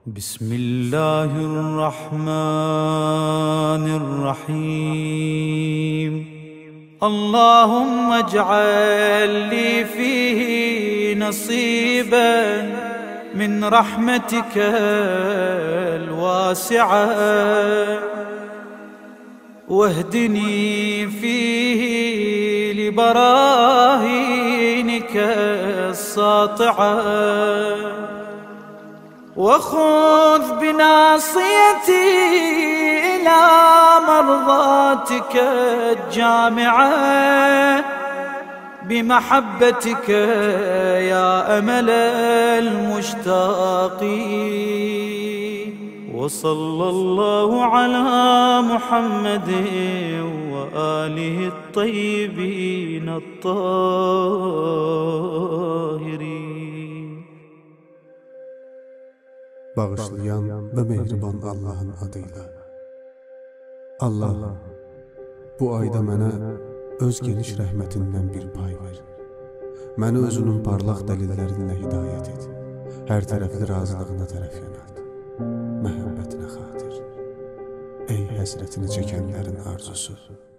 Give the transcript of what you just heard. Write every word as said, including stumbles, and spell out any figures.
بسم الله الرحمن الرحيم. اللهم اجعل لي فيه نصيبا من رحمتك الواسعة، واهدني فيه لبراهينك الساطعة، وخذ بناصيتي إلى مرضاتك الجامعة بمحبتك يا أمل المشتاقين. وصلى الله على محمد وآله الطيبين الطاهرين. Bağışlayan ve mehriban Allah'ın adıyla. Allah, bu ayda mənə öz geniş rəhmətindən bir pay ver. Məni özünün parlaq dəlillərinlə hidayət et. Hər tərəfli razılığına tərəf yönəlt. Məhəbbətinə xatir. Ey həsrətini çəkənlərin arzusu.